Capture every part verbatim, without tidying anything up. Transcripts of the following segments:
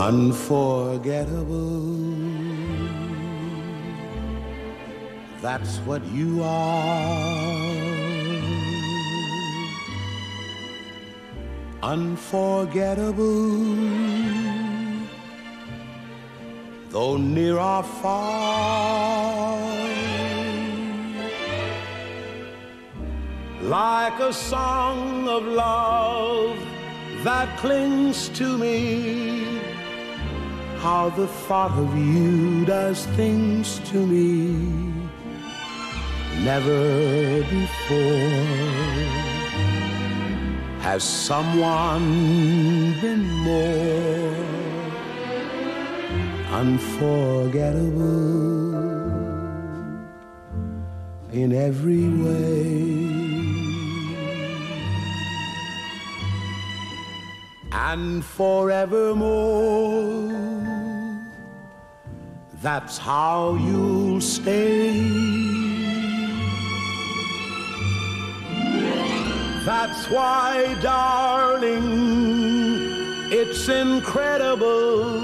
Unforgettable, that's what you are. Unforgettable, though near or far. Like a song of love that clings to me, how the thought of you does things to me. Never before has someone been more unforgettable in every way. And forevermore, that's how you'll stay. That's why, darling, it's incredible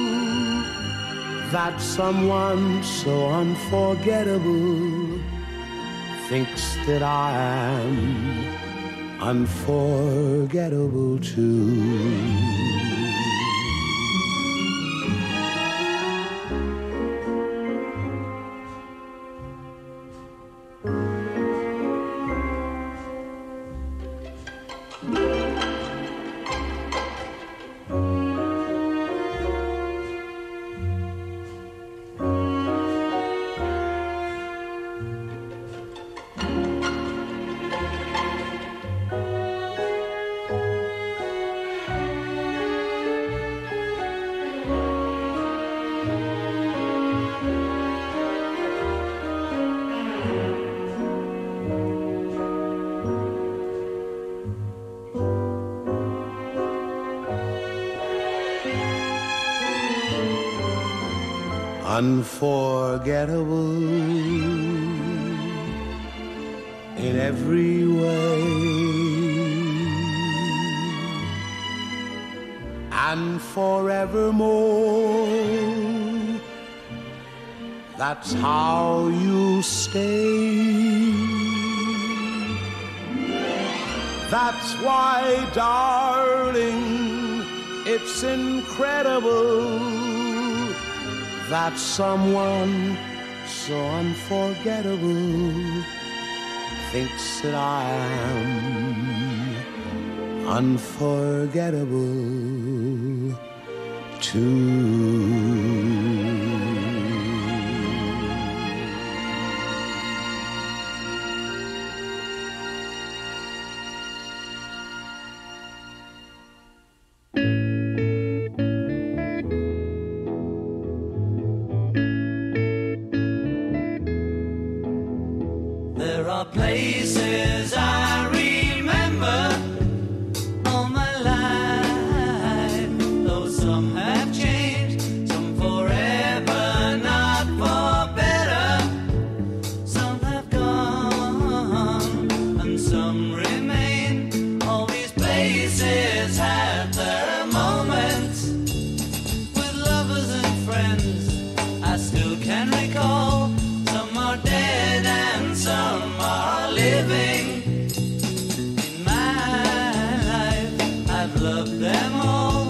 that someone so unforgettable thinks that I am unforgettable too. Unforgettable in every way, and forevermore, that's how you stay. That's why, darling, it's incredible that someone so unforgettable thinks that I am unforgettable too. There are places I remember all my life, though some have changed, some forever, not for better. Some have gone and some remain. All these places had their moments with lovers and friends I still can recall. Some are dead and some are living. In my life, I've loved them all.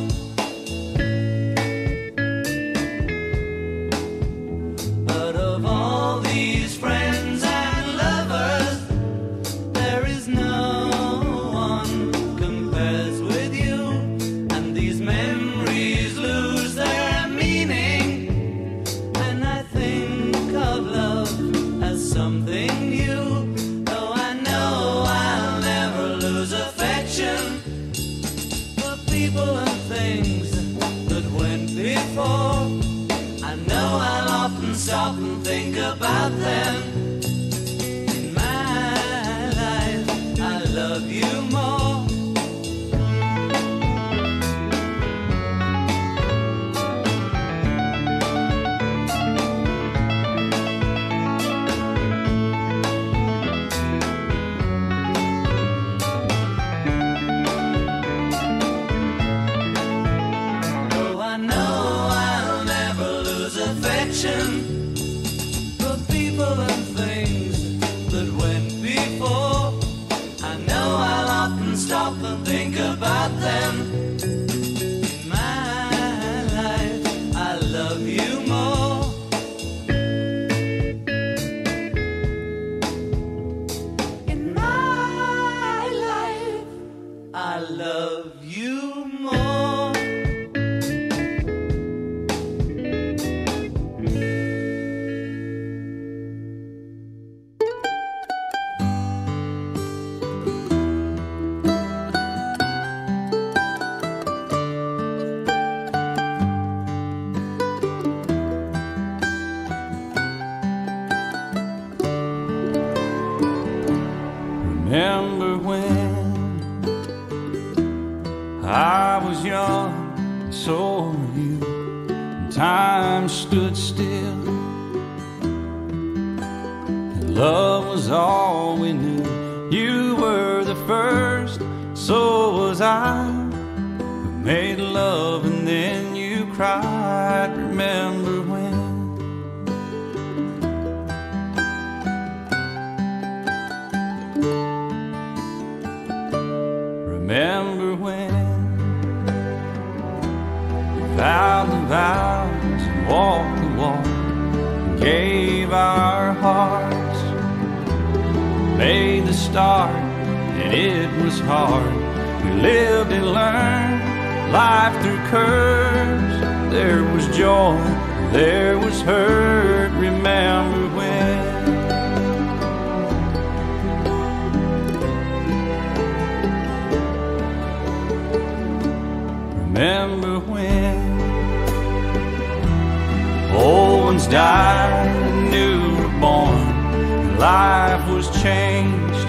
But of all these friends and lovers, there is no one compares with you. And these memories lose their meaning when I think of love as something new. Though I know I'll never lose affection for people and things that went before. I know I'll often stop and think about them. In my life, I love you more. Though I know mention the people and things that went before. I know I'll often stop and think about them. In my life, I love you more. In my life, I love you more. Remember when I was young, and so were you, and time stood still, and love was all we knew. You were the first, so was I, who made love and then you cried. Remember when Remember when we vowed the vows and walked the walk and gave our hearts, made the start, and it was hard. We lived and learned life through curves. There was joy, there was hurt. Remember when Remember when old ones died and new were born, and life was changed,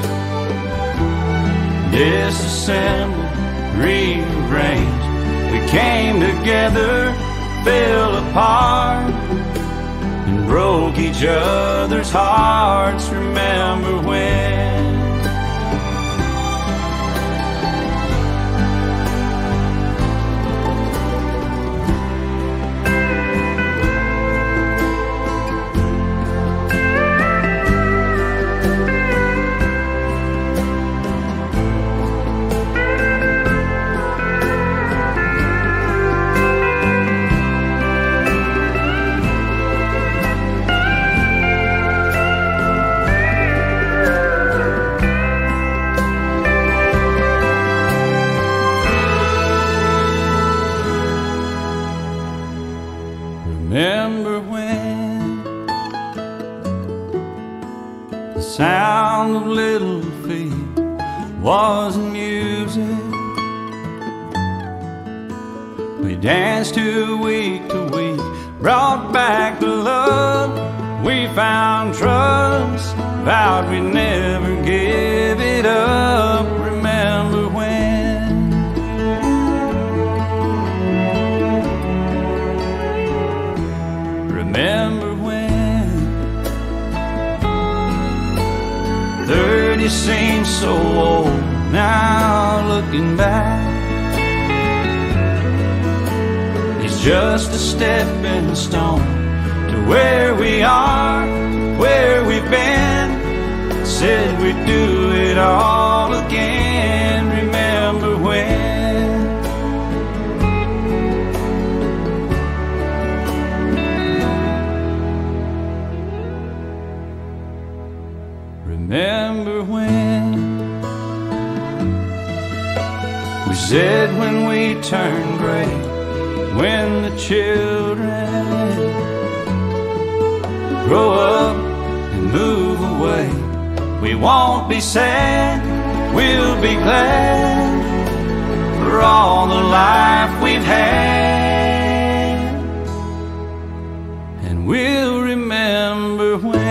disassembled, rearranged. We came together, fell apart, and broke each other's hearts. Remember when Remember when the sound of little feet wasn't music? We danced to week to week, brought back the love. We found trust, vowed we'd never give it up. Remember when Remember when thirty seems so old now, looking back. It's just a stepping stone to where we are, where we've been. Said we'd do it all again. Remember when Remember when we said when we turn gray, when the children grow up and move away, we won't be sad, we'll be glad for all the life we've had. And we'll remember when